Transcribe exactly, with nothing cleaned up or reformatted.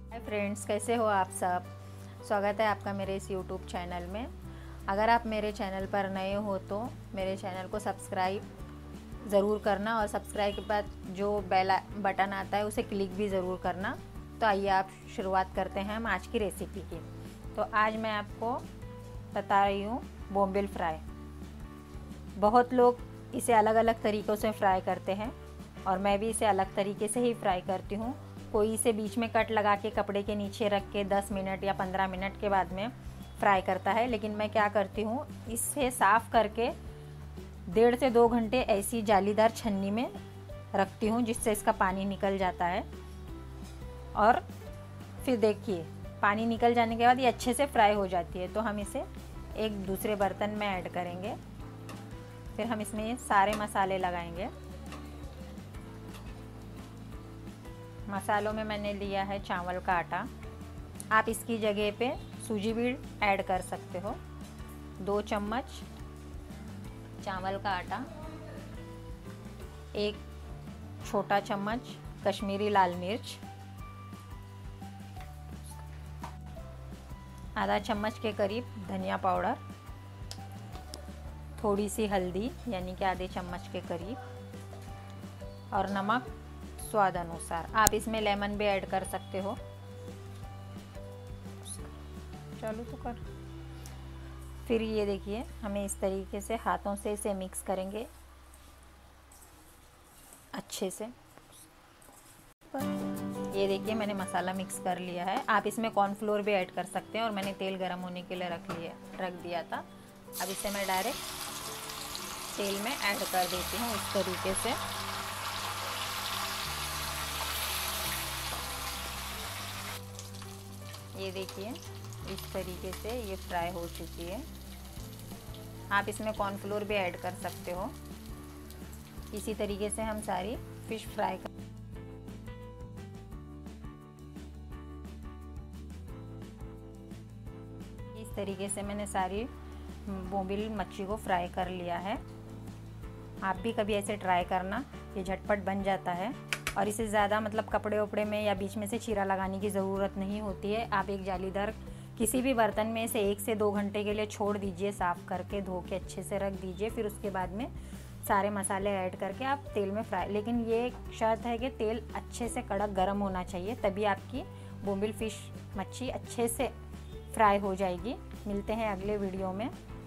Hi friends, कैसे हो आप सब। स्वागत है आपका मेरे इस यूट्यूब चैनल में। अगर आप मेरे चैनल पर नए हो तो मेरे चैनल को सब्सक्राइब ज़रूर करना और सब्सक्राइब के बाद जो बेल बटन आता है उसे क्लिक भी ज़रूर करना। तो आइए आप शुरुआत करते हैं हम आज की रेसिपी की। तो आज मैं आपको बता रही हूँ बोम्बिल फ्राई। बहुत लोग इसे अलग अलग तरीक़ों से फ्राई करते हैं और मैं भी इसे अलग तरीके से ही फ्राई करती हूँ। कोई इसे बीच में कट लगा के कपड़े के नीचे रख के दस मिनट या पंद्रह मिनट के बाद में फ्राई करता है, लेकिन मैं क्या करती हूँ, इसे साफ़ करके डेढ़ से दो घंटे ऐसी जालीदार छन्नी में रखती हूँ जिससे इसका पानी निकल जाता है। और फिर देखिए पानी निकल जाने के बाद ये अच्छे से फ्राई हो जाती है। तो हम इसे एक दूसरे बर्तन में ऐड करेंगे। फिर हम इसमें सारे मसाले लगाएंगे। मसालों में मैंने लिया है चावल का आटा। आप इसकी जगह पे सूजी भी ऐड कर सकते हो। दो चम्मच चावल का आटा, एक छोटा चम्मच कश्मीरी लाल मिर्च, आधा चम्मच के करीब धनिया पाउडर, थोड़ी सी हल्दी यानी कि आधे चम्मच के करीब, और नमक स्वाद अनुसार। आप इसमें लेमन भी ऐड कर सकते हो। चलो तो कर। फिर ये देखिए हमें इस तरीके से हाथों से इसे मिक्स करेंगे अच्छे से। ये देखिए मैंने मसाला मिक्स कर लिया है। आप इसमें कॉर्नफ्लोर भी ऐड कर सकते हैं और मैंने तेल गरम होने के लिए रख लिया रख दिया था। अब इसे मैं डायरेक्ट तेल में ऐड कर देती हूँ इस तरीके से। ये देखिए इस तरीके से ये फ्राई हो चुकी है। आप इसमें कॉर्नफ्लोर भी ऐड कर सकते हो। इसी तरीके से हम सारी फिश फ्राई कर इस तरीके से मैंने सारी बोम्बिल मच्छी को फ्राई कर लिया है। आप भी कभी ऐसे ट्राई करना, ये झटपट बन जाता है और इसे ज़्यादा मतलब कपड़े उपड़े में या बीच में से चीरा लगाने की ज़रूरत नहीं होती है। आप एक जालीदार किसी भी बर्तन में इसे एक से दो घंटे के लिए छोड़ दीजिए, साफ़ करके धो के अच्छे से रख दीजिए। फिर उसके बाद में सारे मसाले ऐड करके आप तेल में फ्राई, लेकिन ये एक शर्त है कि तेल अच्छे से कड़क गर्म होना चाहिए, तभी आपकी बोम्बिल फ़िश मच्छी अच्छे से फ्राई हो जाएगी। मिलते हैं अगले वीडियो में।